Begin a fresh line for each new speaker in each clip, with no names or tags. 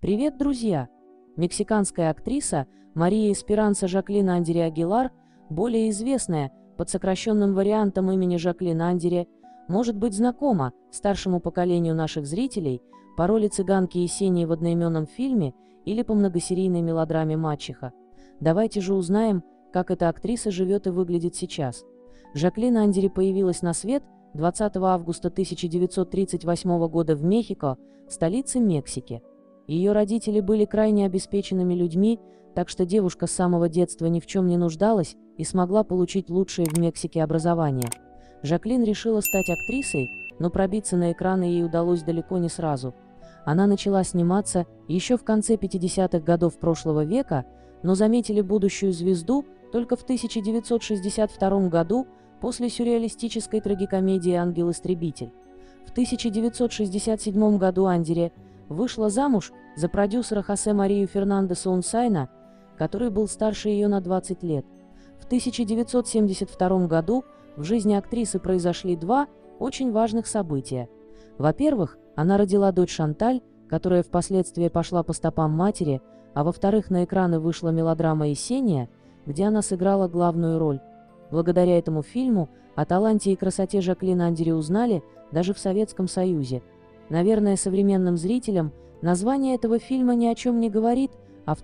Привет, друзья! Мексиканская актриса Мария Эсперанса Жаклин Андери Агилар, более известная под сокращенным вариантом имени Жаклин Андери, может быть знакома старшему поколению наших зрителей по роли цыганки Есении в одноименном фильме или по многосерийной мелодраме «Мачеха». Давайте же узнаем, как эта актриса живет и выглядит сейчас. Жаклин Андери появилась на свет 20 августа 1938 года в Мехико, столице Мексики. Ее родители были крайне обеспеченными людьми, так что девушка с самого детства ни в чем не нуждалась и смогла получить лучшее в Мексике образование. Жаклин решила стать актрисой, но пробиться на экраны ей удалось далеко не сразу. Она начала сниматься еще в конце 50-х годов прошлого века, но заметили будущую звезду только в 1962 году после сюрреалистической трагикомедии «Ангел-истребитель». В 1967 году Андери вышла замуж за продюсера Хосе Марию Фернандеса Унсайна, который был старше ее на 20 лет. В 1972 году в жизни актрисы произошли два очень важных события. Во-первых, она родила дочь Шанталь, которая впоследствии пошла по стопам матери, а во-вторых, на экраны вышла мелодрама «Есения», где она сыграла главную роль. Благодаря этому фильму о таланте и красоте Жаклин Андери узнали даже в Советском Союзе. Наверное, современным зрителям название этого фильма ни о чем не говорит, а в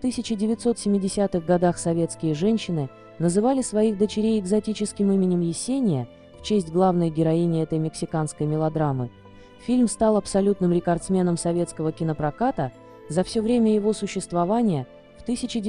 1970-х годах советские женщины называли своих дочерей экзотическим именем Есения в честь главной героини этой мексиканской мелодрамы. Фильм стал абсолютным рекордсменом советского кинопроката. За все время его существования в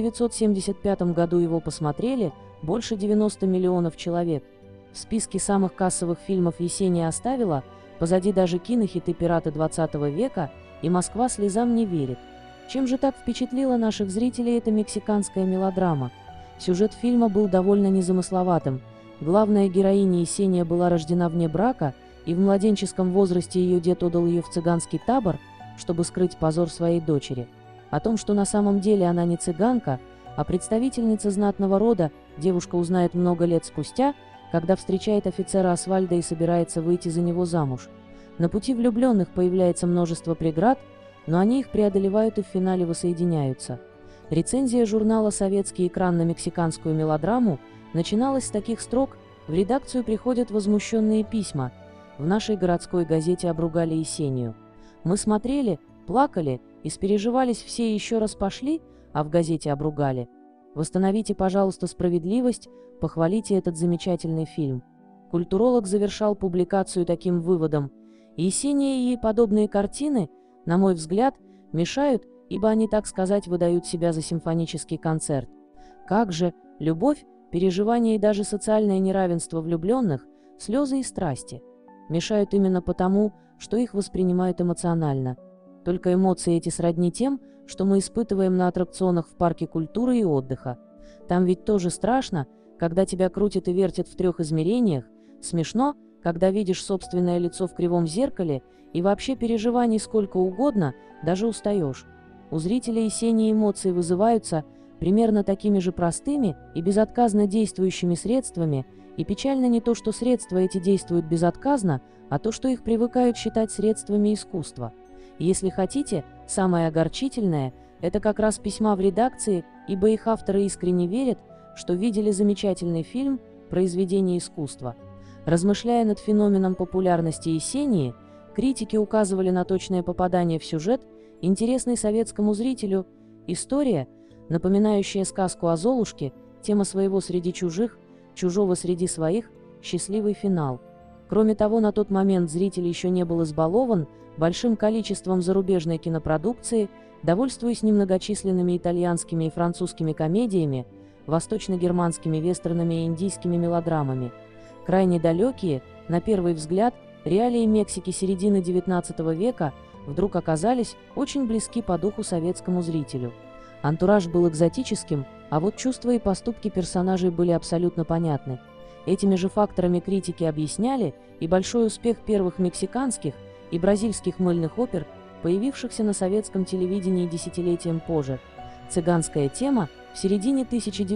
1975 году его посмотрели больше 90 миллионов человек. В списке самых кассовых фильмов Есения оставила позади даже кинохиты «Пираты 20 века» и «Москва слезам не верит». Чем же так впечатлила наших зрителей эта мексиканская мелодрама? Сюжет фильма был довольно незамысловатым. Главная героиня Есения была рождена вне брака, и в младенческом возрасте ее дед отдал ее в цыганский табор, чтобы скрыть позор своей дочери. О том, что на самом деле она не цыганка, а представительница знатного рода, девушка узнает много лет спустя, когда встречает офицера Освальда и собирается выйти за него замуж. На пути влюбленных появляется множество преград, но они их преодолевают и в финале воссоединяются. Рецензия журнала «Советский экран» на мексиканскую мелодраму начиналась с таких строк: «В редакцию приходят возмущенные письма. В нашей городской газете обругали Есению. Мы смотрели, плакали, испереживались все и еще раз пошли, а в газете обругали. Восстановите, пожалуйста, справедливость, похвалите этот замечательный фильм». Культуролог завершал публикацию таким выводом: «Есения и ей подобные картины, на мой взгляд, мешают, ибо они, так сказать, выдают себя за симфонический концерт. Как же любовь, переживания и даже социальное неравенство влюбленных, слезы и страсти мешают именно потому, что их воспринимают эмоционально. Только эмоции эти сродни тем, что мы испытываем на аттракционах в парке культуры и отдыха. Там ведь тоже страшно, когда тебя крутят и вертят в 3 измерениях, смешно, когда видишь собственное лицо в кривом зеркале, и вообще переживаний сколько угодно, даже устаешь. У зрителя Есении эмоции вызываются примерно такими же простыми и безотказно действующими средствами, и печально не то, что средства эти действуют безотказно, а то, что их привыкают считать средствами искусства. Если хотите, самое огорчительное – это как раз письма в редакции, ибо их авторы искренне верят, что видели замечательный фильм «Произведение искусства». Размышляя над феноменом популярности Есении, критики указывали на точное попадание в сюжет, интересный советскому зрителю, история, напоминающая сказку о Золушке, тема своего среди чужих, чужого среди своих, счастливый финал. Кроме того, на тот момент зритель еще не был избалован большим количеством зарубежной кинопродукции, довольствуясь немногочисленными итальянскими и французскими комедиями, восточно-германскими вестернами и индийскими мелодрамами. Крайне далекие, на первый взгляд, реалии Мексики середины XIX века вдруг оказались очень близки по духу советскому зрителю. Антураж был экзотическим, а вот чувства и поступки персонажей были абсолютно понятны. Этими же факторами критики объясняли и большой успех первых мексиканских и бразильских мыльных опер, появившихся на советском телевидении десятилетием позже. Цыганская тема в середине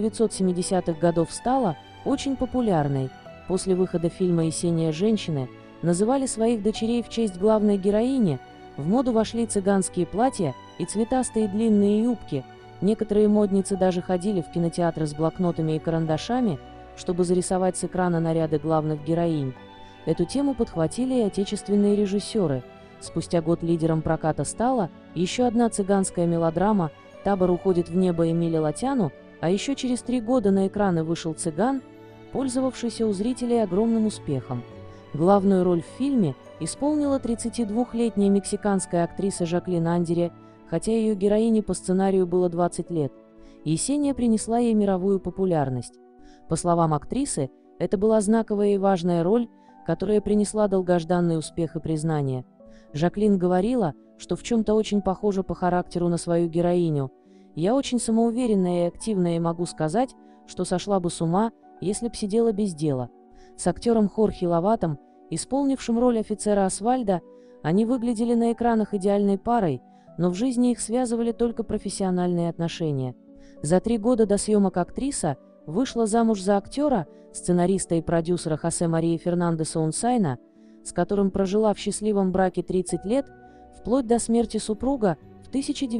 1970-х годов стала очень популярной. После выхода фильма «Есения» женщины называли своих дочерей в честь главной героини, в моду вошли цыганские платья и цветастые длинные юбки. Некоторые модницы даже ходили в кинотеатры с блокнотами и карандашами, чтобы зарисовать с экрана наряды главных героинь. Эту тему подхватили и отечественные режиссеры. Спустя год лидером проката стала еще одна цыганская мелодрама «Табор уходит в небо» Эмиля Латяну, а еще через 3 года на экраны вышел «Цыган», пользовавшийся у зрителей огромным успехом. Главную роль в фильме исполнила 32-летняя мексиканская актриса Жаклин Андере, хотя ее героине по сценарию было 20 лет. Есения принесла ей мировую популярность. По словам актрисы, это была знаковая и важная роль, которая принесла долгожданный успех и признание. Жаклин говорила, что в чем-то очень похожа по характеру на свою героиню. «Я очень самоуверенная и активная и могу сказать, что сошла бы с ума, если б сидела без дела». С актером Хорхе Лаватом, исполнившим роль офицера Освальда, они выглядели на экранах идеальной парой, но в жизни их связывали только профессиональные отношения. За 3 года до съемок актриса вышла замуж за актера, сценариста и продюсера Хосе Марии Фернандеса Унсайна, с которым прожила в счастливом браке 30 лет, вплоть до смерти супруга в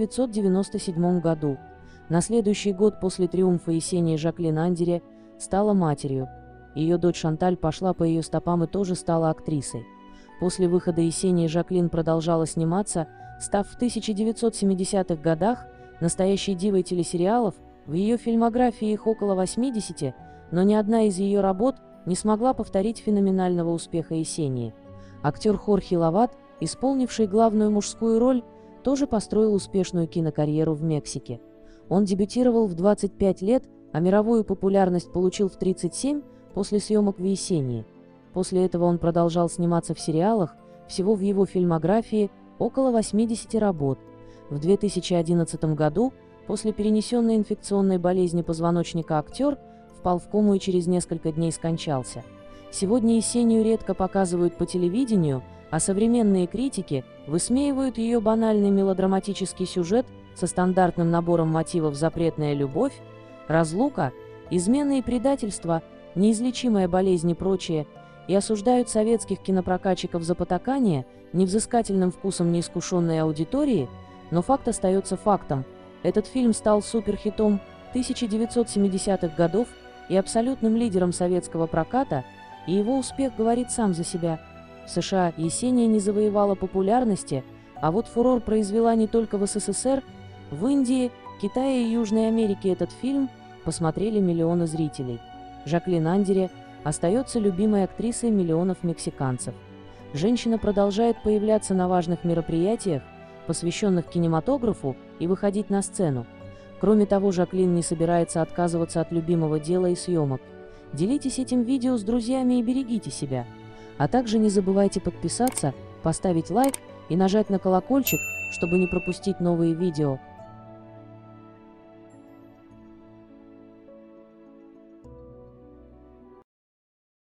1997 году. На следующий год после триумфа Есении Жаклин Андере стала матерью. Ее дочь Шанталь пошла по ее стопам и тоже стала актрисой. После выхода Есении Жаклин продолжала сниматься, став в 1970-х годах настоящей дивой телесериалов. В ее фильмографии их около 80, но ни одна из ее работ не смогла повторить феноменального успеха Есении. Актер Хорхе Лават, исполнивший главную мужскую роль, тоже построил успешную кинокарьеру в Мексике. Он дебютировал в 25 лет, а мировую популярность получил в 37 после съемок в Есении. После этого он продолжал сниматься в сериалах, всего в его фильмографии около 80 работ. В 2011 году, после перенесенной инфекционной болезни позвоночника, актер впал в кому и через несколько дней скончался. Сегодня Есению редко показывают по телевидению, а современные критики высмеивают ее банальный мелодраматический сюжет со стандартным набором мотивов: запретная любовь, разлука, измены и предательство, неизлечимая болезнь и прочее, и осуждают советских кинопрокатчиков за потакание невзыскательным вкусом неискушенной аудитории, но факт остается фактом. Этот фильм стал суперхитом 1970-х годов и абсолютным лидером советского проката, и его успех говорит сам за себя. В США Есения не завоевала популярности, а вот фурор произвела не только в СССР, в Индии, Китае и Южной Америке этот фильм посмотрели миллионы зрителей. Жаклин Андере остается любимой актрисой миллионов мексиканцев. Женщина продолжает появляться на важных мероприятиях, посвященных кинематографу, и выходить на сцену. Кроме того, Жаклин не собирается отказываться от любимого дела и съемок. Делитесь этим видео с друзьями и берегите себя. А также не забывайте подписаться, поставить лайк и нажать на колокольчик, чтобы не пропустить новые видео.